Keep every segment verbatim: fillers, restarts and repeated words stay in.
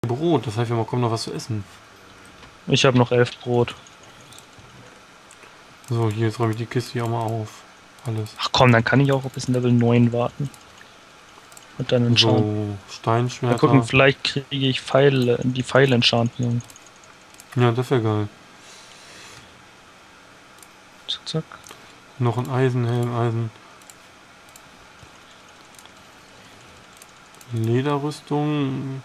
Brot, das heißt, wir bekommen noch was zu essen. Ich habe noch elf Brot. So, hier, jetzt räume ich die Kiste hier auch mal auf. Alles. Ach komm, dann kann ich auch bis Level neun warten. Und dann enchanten. So, Steinschwerter. Mal gucken, vielleicht kriege ich Pfeile, die Pfeile enchanten. Ja, das wäre geil. Zack, zack. Noch ein Eisenhelm, Eisen. Lederrüstung.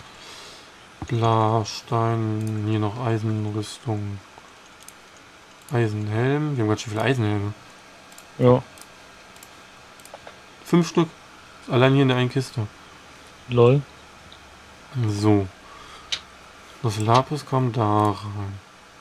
Glas, Stein. Hier noch Eisenrüstung. Eisenhelm. Wir haben ganz schön viele Eisenhelme. Ja. Fünf Stück. Allein hier in der einen Kiste. Lol. So. Das Lapis kommt da rein.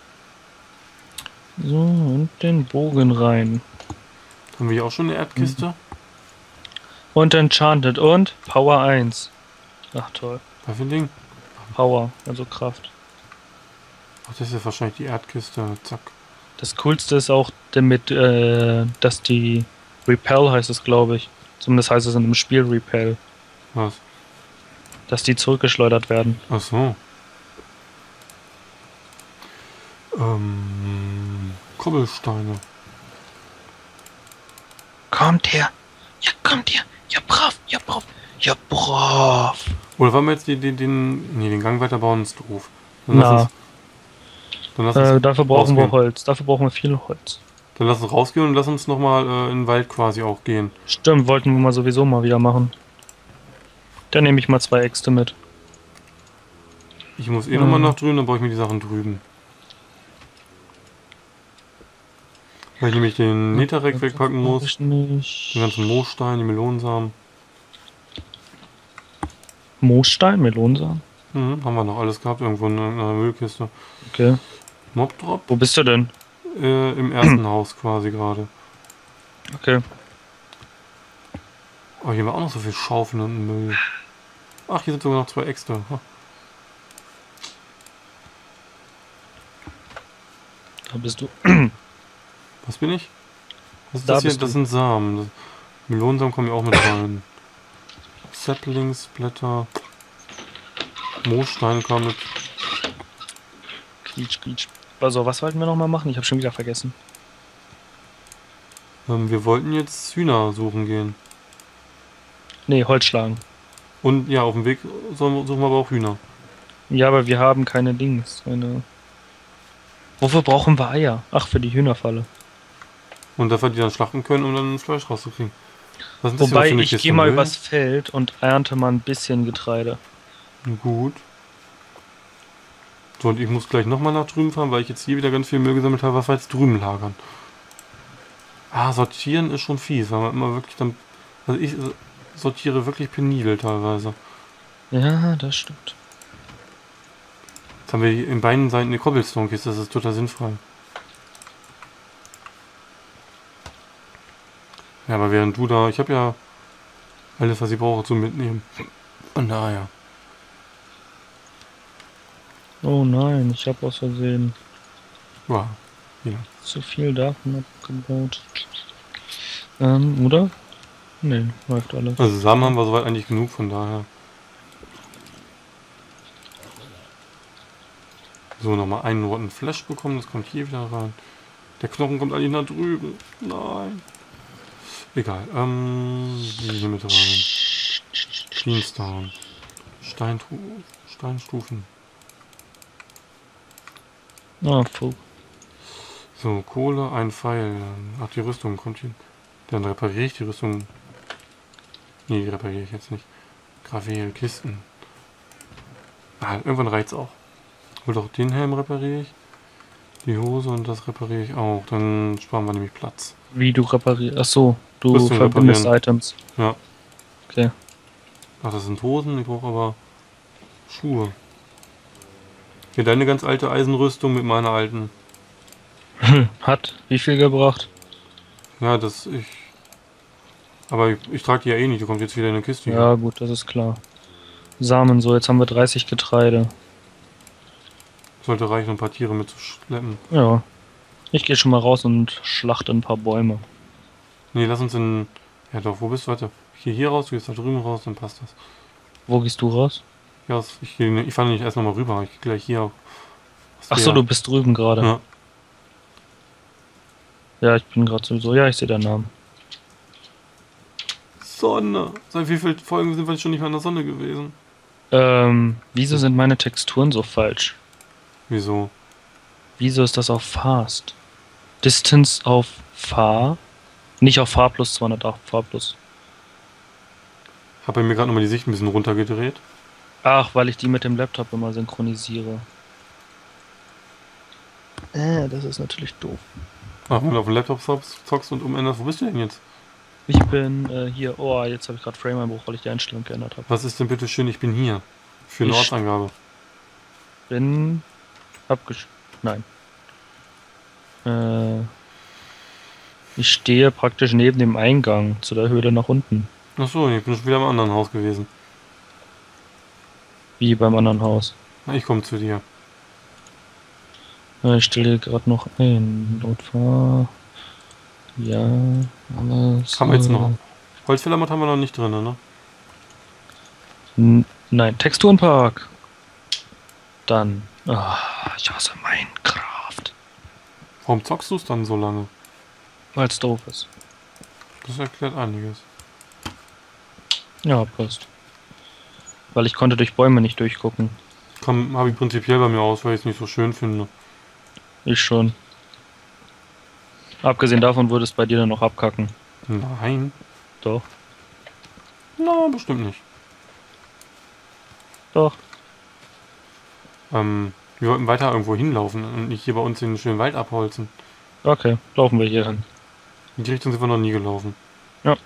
So, und den Bogen rein. Haben wir hier auch schon eine Erdkiste? Mhm. Und Enchanted und Power eins. Ach toll. Was für ein Ding? Power, also Kraft. Ach, das ist ja wahrscheinlich die Erdkiste. Zack. Das Coolste ist auch damit, äh, dass die Repel heißt es, glaube ich. Zumindest heißt es in dem Spiel Repel. Was? Dass die zurückgeschleudert werden. Ach so. Ähm, Kobbelsteine. Kommt her! Ja, kommt her! Ja, brav! Ja, brav! Ja, brav! Oder wollen wir jetzt den, den, den, nee, den Gang weiterbauen, ist doof. Dann lass Na, uns, dann lass uns äh, dafür brauchen rausgehen. wir Holz. Dafür brauchen wir viel Holz. Dann lass uns rausgehen und lass uns nochmal äh, in den Wald quasi auch gehen. Stimmt, wollten wir mal sowieso mal wieder machen. Dann nehme ich mal zwei Äxte mit. Ich muss eh Mhm. nochmal nach drüben, dann brauche ich mir die Sachen drüben. Weil ich nämlich den Netherrack wegpacken muss. Ich nicht. Den ganzen Moosstein, die Melonensamen. Moosstein, Melonensamen? Mhm, haben wir noch alles gehabt, irgendwo in einer Müllkiste. Okay. Mobdrop? Wo bist du denn? Äh, im ersten Haus quasi gerade. Okay. Oh, hier war auch noch so viel Schaufeln und Müll. Ach, hier sind sogar noch zwei Äxte. Ha. Da bist du. Was bin ich? Was ist Da das hier? bist Das du. sind Samen. Das Melonensamen kommen ja auch mit rein. Saplingsblätter. Moosstein kam mit. Quietsch, quietsch. Also, was wollten wir nochmal machen? Ich habe schon wieder vergessen. Ähm, wir wollten jetzt Hühner suchen gehen. Nee, Holz schlagen. Und ja, auf dem Weg sollen- suchen wir aber auch Hühner. Ja, aber wir haben keine Dings. Keine... Wofür brauchen wir Eier? Ach, für die Hühnerfalle. Und dass wir die dann schlachten können, um dann Fleisch rauszukriegen. Was ist das Wobei, hier für eine ich Kiste gehe mal Müll? übers Feld und ernte mal ein bisschen Getreide. Gut. So, und ich muss gleich nochmal nach drüben fahren, weil ich jetzt hier wieder ganz viel Müll gesammelt habe, was wir jetzt drüben lagern. Ah, sortieren ist schon fies, weil man immer wirklich dann... Also ich sortiere wirklich penibel teilweise. Ja, das stimmt. Jetzt haben wir hier in beiden Seiten eine Cobblestone-Kiste, das ist total sinnfrei. Ja, aber während du da... Ich habe ja alles, was ich brauche, zum Mitnehmen. Von daher. Oh nein, ich habe aus Versehen Ja, ja. zu viel davon abgebaut. Ähm, oder? Nee, läuft alles. Also Samen haben wir soweit eigentlich genug, von daher. So, nochmal einen roten Flash bekommen, das kommt hier wieder rein. Der Knochen kommt eigentlich nach drüben. Nein. Egal, ähm, hier mit rein. Cleanstone. Steintru Steinstufen. Ah, fuck. So, Kohle, ein Pfeil. Ach, die Rüstung kommt hier. Dann repariere ich die Rüstung. Nee, die repariere ich jetzt nicht. Gravel, Kisten. Ah, irgendwann reicht's auch. Und auch den Helm repariere ich. Die Hose und das repariere ich auch. Dann sparen wir nämlich Platz. Wie du reparierst. Ach so, du Rüstung verbindest reparieren. Items. Ja. Okay. Ach, das sind Hosen. Ich brauche aber Schuhe. Hier deine ganz alte Eisenrüstung mit meiner alten. Hat wie viel gebracht? Ja, das ich. Aber ich, ich trage die ja eh nicht. Die kommt jetzt wieder in eine Kiste. Ja, Hier. gut, das ist klar. Samen, so, jetzt haben wir dreißig Getreide. Sollte reichen, ein paar Tiere mitzuschleppen. Ja. Ich gehe schon mal raus und schlachte ein paar Bäume. Nee, lass uns in. Ja doch, wo bist du? Warte. Hier, hier raus, du gehst da drüben raus, dann passt das. Wo gehst du raus? Ja, ich, ich fahre nicht erst nochmal rüber. Ich gehe gleich hier. Achso, du bist drüben gerade. Ja. Ja, ich bin gerade sowieso. Ja, ich sehe deinen Namen. Sonne. Seit wie vielen Folgen sind wir schon nicht mehr in der Sonne gewesen? Ähm, wieso sind meine Texturen so falsch? Wieso? Wieso ist das auf Fast? Distance auf Far? Nicht auf Far plus zweihundert, auf Far plus. Habe mir gerade nochmal die Sicht ein bisschen runtergedreht. Ach, weil ich die mit dem Laptop immer synchronisiere. Äh, das ist natürlich doof. Ach, wenn du auf dem Laptop zockst und umänderst, wo bist du denn jetzt? Ich bin äh, hier. Oh, jetzt habe ich gerade Frame-Einbruch, weil ich die Einstellung geändert habe. Was ist denn bitte schön, ich bin hier? Für eine Ich Ortsangabe. Bin abgesch... Nein. Äh, ich stehe praktisch neben dem Eingang zu der Höhle nach unten. Achso, ich bin schon wieder im anderen Haus gewesen. Wie beim anderen Haus. Na, ich komme zu dir. Ich stelle gerade noch ein. Notfahr. Ja, alles. Haben wir jetzt noch. Holzfällermod haben wir noch nicht drin, ne? N Nein, Texturenpark. Dann. Oh, ich hasse Minecraft. Warum zockst du es dann so lange? Weil es doof ist. Das erklärt einiges. Ja, passt. Weil ich konnte durch Bäume nicht durchgucken. Habe ich prinzipiell bei mir aus, weil ich es nicht so schön finde. Ich schon. Abgesehen davon würde es bei dir dann noch abkacken. Nein. Doch. Na, bestimmt nicht. Doch. Ähm, wir wollten weiter irgendwo hinlaufen und nicht hier bei uns den schönen Wald abholzen. Okay, laufen wir hier hin. In die Richtung sind wir noch nie gelaufen. Ja.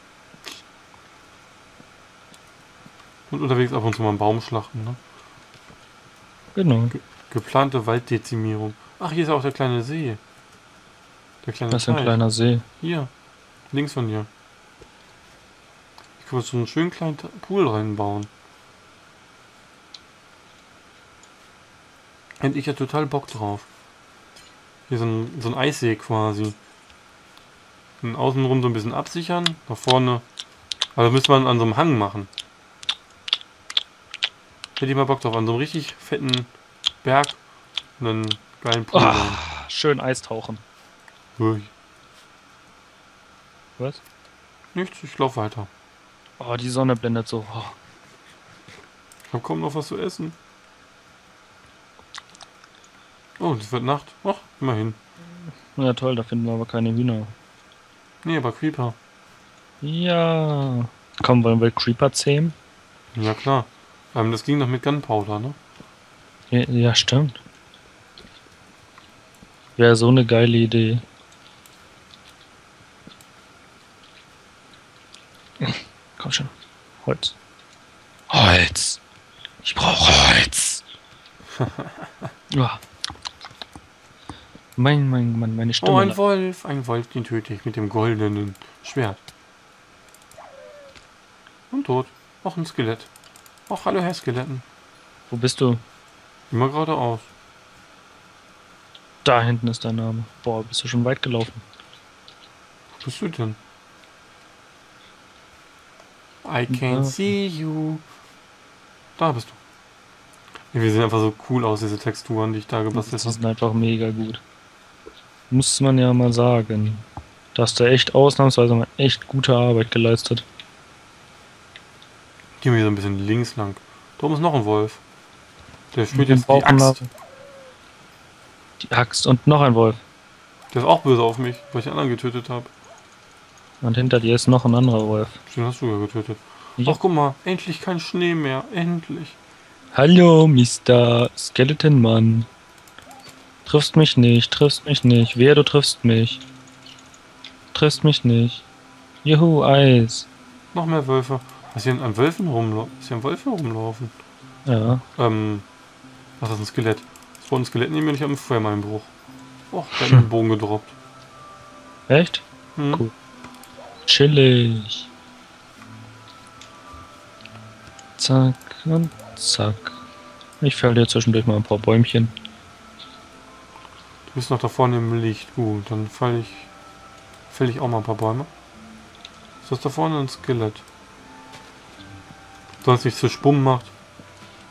Und unterwegs ab und zu mal einen Baum schlachten, ne? Genau. Ge geplante Walddezimierung. Ach, hier ist auch der kleine See. Der kleine Das ist ein Teich. kleiner See. Hier, links von dir. Ich kann so einen schönen kleinen Pool reinbauen. Hätte ich ja total Bock drauf. Hier so ein, so ein Eissee quasi. Und außenrum so ein bisschen absichern. Nach vorne. Aber das müsste man an so einem Hang machen. Hätte ich mal Bock drauf. An so einem richtig fetten Berg. Und einen geilen Pool. Oh, schön Eistauchen. Ui. Was? Nichts, ich laufe weiter. Oh, die Sonne blendet so. Oh. Ich habe kaum noch was zu essen. Oh, es wird Nacht. Ach, immerhin. Ja toll, da finden wir aber keine Hühner. Nee, aber Creeper. Ja. Komm, wollen wir Creeper zähmen? Ja klar. Ähm, das ging doch mit Gunpowder, ne? Ja, ja stimmt. Wäre so eine geile Idee. Komm schon. Holz. Holz. Ich brauche Holz. Oh. Mein, mein, mein, meine Stimme. Oh, ein Wolf. Ein Wolf, den töte ich mit dem goldenen Schwert. Und tot. Auch ein Skelett. Ach, hallo Herr Skeletten. Wo bist du? Immer geradeaus. Da hinten ist dein Name. Boah, bist du schon weit gelaufen. Wo bist du denn? I can't Ja. see you. Da bist du. Wir sehen einfach so cool aus, diese Texturen, die ich da gebastelt Die habe. sind einfach mega gut. Muss man ja mal sagen. Da hast du echt ausnahmsweise mal echt gute Arbeit geleistet. Gehen wir so ein bisschen links lang. Da oben ist noch ein Wolf. Der spürt Den jetzt die brauchen wir- Axt. Die Axt und noch ein Wolf. Der ist auch böse auf mich, weil ich den anderen getötet habe. Und hinter dir ist noch ein anderer Wolf. Den hast du ja getötet. Ja. Ach, guck mal, endlich kein Schnee mehr. Endlich. Hallo, Mister Skeleton Mann. Triffst mich nicht, triffst mich nicht. Wer, du triffst mich. Triffst mich nicht. Juhu, Eis. Noch mehr Wölfe. Was hier an Wölfen rumlaufen? Was hier an Wölfe rumlaufen? Ja. Ähm. Ach, das ist ein Skelett. Das war ein Skelett neben mir und ich habe einen Feuermeinbruch. Oh, der hat mir einen Bogen gedroppt. Echt? Hm. Cool. Chillig. Zack und zack. Ich fäll dir zwischendurch mal ein paar Bäumchen. Du bist noch da vorne im Licht. Gut, dann fall ich. Fäll ich auch mal ein paar Bäume. Ist das da vorne ein Skelett? Sonst nichts zu Spumm macht.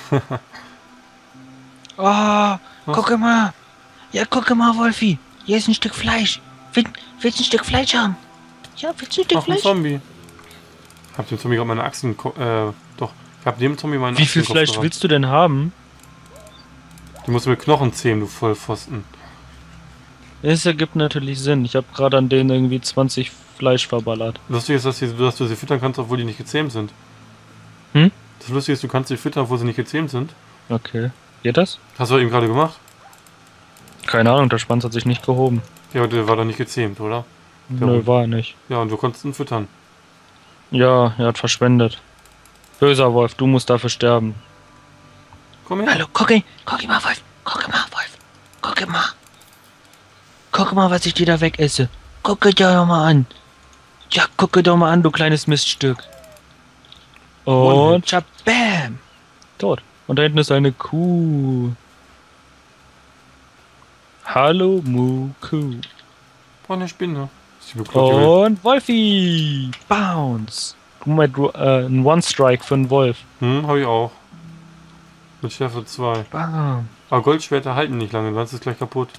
Oh, Was? guck mal. Ja, guck mal, Wolfi. Hier ist ein Stück Fleisch. Will, willst du ein Stück Fleisch haben? Ja, willst du ein Stück Ach, ein Fleisch? Zombie. Ich hab dem Zombie gerade meine Achsen... Äh, doch. Ich hab dem Zombie meinen Wie viel Achsenkopf Fleisch gerammt. willst du denn haben? Du musst mit Knochen zähmen, du Vollpfosten. Es ergibt natürlich Sinn. Ich habe gerade an denen irgendwie zwanzig Fleisch verballert. Lustig ist, dass, die, dass du sie füttern kannst, obwohl die nicht gezähmt sind. Hm? Das Lustige ist, du kannst sie füttern, obwohl sie nicht gezähmt sind. Okay. Geht das? Hast du eben gerade gemacht? Keine Ahnung, der Schwanz hat sich nicht gehoben. Ja, aber der war doch nicht gezähmt, oder? Der Nö, Hund. war er nicht. Ja, und du konntest ihn füttern. Ja, er hat verschwendet. Böser Wolf, du musst dafür sterben. Komm her. Hallo, guck, guck mal, Wolf. Guck mal, Wolf. Guck mal. Guck mal, was ich dir da wegesse. Guck dir doch mal an. Ja, guck doch mal an, du kleines Miststück. Und Schabam. tot. Und da hinten ist eine Kuh. Hallo, Mu, Kuh. Oh, eine Spinne. Ist die bekloppt, die will- Und Wolfi. Bounce. Guck mal, du, äh, ein One-Strike für einen Wolf. Hm, hab ich auch. Mit Schärfe zwei. Bam. Aber Goldschwerter halten nicht lange, dann ist es gleich kaputt.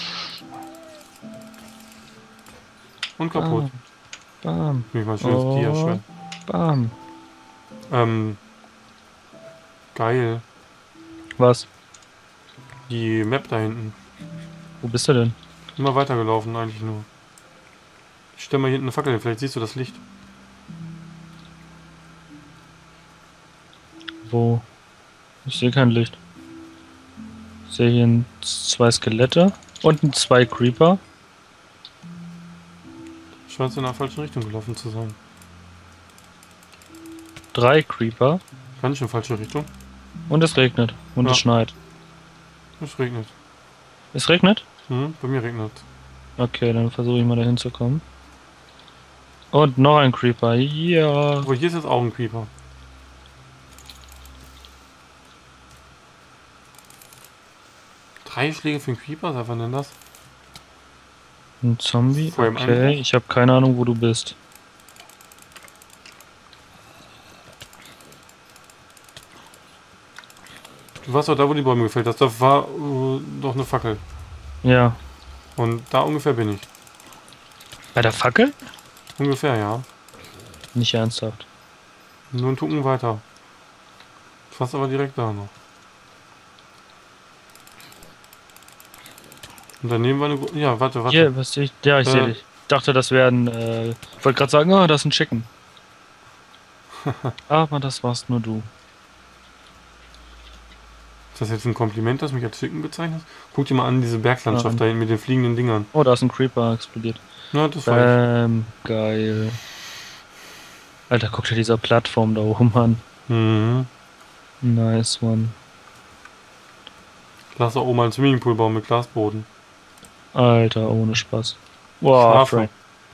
Und kaputt. Bam. Bin ich mal schönes Oh. Dia-Schwert. Bam. Ähm. Geil. Was? Die Map da hinten. Wo bist du denn? Immer weitergelaufen, eigentlich nur. Ich stell mal hier hinten eine Fackel hin, vielleicht siehst du das Licht. Wo? Ich sehe kein Licht. Ich sehe hier ein, zwei Skelette und ein, zwei Creeper. Scheint in der falschen Richtung gelaufen zu sein. Drei Creeper. Ganz schön falsche Richtung. Und es regnet. Und Ja. es schneit. Es regnet. Es regnet? Hm, bei mir regnet. Okay, dann versuche ich mal dahin zu kommen. Und noch ein Creeper. Ja. Aber hier ist jetzt auch ein Creeper. Drei Schläge für einen Creeper? Was war denn das? Ein Zombie? Vor dem Okay, Einbruch? ich habe keine Ahnung, wo du bist. Du warst doch da, wo die Bäume gefällt hast. Da war äh, doch eine Fackel. Ja. Und da ungefähr bin ich. Bei der Fackel? Ungefähr, ja. Nicht ernsthaft. Nur einen Tucken weiter. Fast aber direkt da noch. Und daneben war eine... Gru- Ja, warte, warte. Hier, was ich. Ja, ich Äh. sehe dich. Ich dachte, das wären. Äh, ich wollte gerade sagen, oh, das ist ein Chicken. Aber das warst nur du. Ist das jetzt ein Kompliment, dass du mich als Chicken bezeichnest? Guck dir mal an, diese Berglandschaft Ja. da hinten mit den fliegenden Dingern. Oh, da ist ein Creeper explodiert. Ja, das war ich. Bam, geil. Alter, guck dir diese Plattform da oben an. Mhm. Nice one. Lass auch oben einen Swimmingpool bauen mit Glasboden. Alter, ohne Spaß. Wow, Schafe. Frank.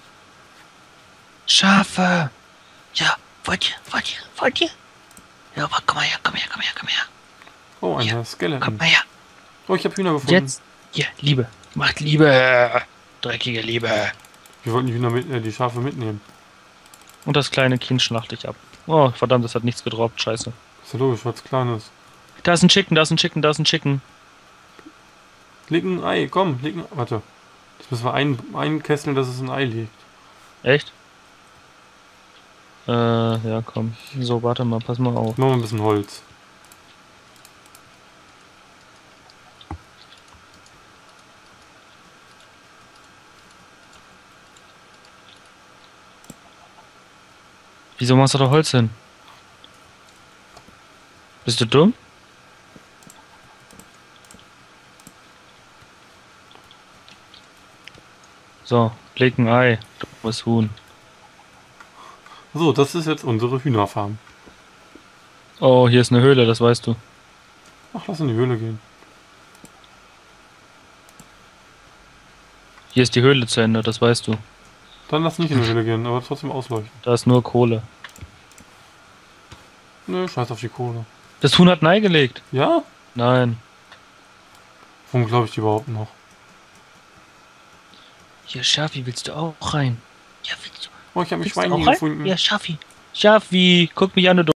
Schafe. Ja, wollt ihr, wollt ihr, wollt ihr? Ja, aber komm mal her, komm her, komm her, komm her. Oh, ein Ja, Skeleton. Komm mal her. Oh, ich habe Hühner gefunden. Jetzt. Hier, Liebe. Macht Liebe. Dreckige Liebe. Wir wollten die Hühner mit, äh, die Schafe mitnehmen. Und das kleine Kind schlachte ich ab. Oh, verdammt, das hat nichts gedroppt. Scheiße. Ist ja logisch, weil es klein ist. Da ist ein Chicken, da ist ein Chicken, da ist ein Chicken. Leg ein Ei, komm, leg ein... Warte. Jetzt müssen wir ein, einkesseln, dass es ein Ei legt. Echt? Äh, ja, komm. So, warte mal, pass mal auf. Machen wir ein bisschen Holz. Wieso machst du da Holz hin? Bist du dumm? So, leg ein Ei. Dummes Huhn. So, das ist jetzt unsere Hühnerfarm. Oh, hier ist eine Höhle, das weißt du. Ach, lass in die Höhle gehen. Hier ist die Höhle zu Ende, das weißt du. Dann lass nicht in die Höhle gehen, aber trotzdem ausleuchten. Da ist nur Kohle. Nö, scheiß auf die Kohle. Das Huhn hat ein Ei gelegt. Ja? Nein. Warum glaube ich die überhaupt noch? Hier, Schafi, willst du auch rein? Ja, willst du? Oh, ich habe mich Willst du Schwein auch hier rein? gefunden. Ja, Schafi. Schafi, guck mich an, du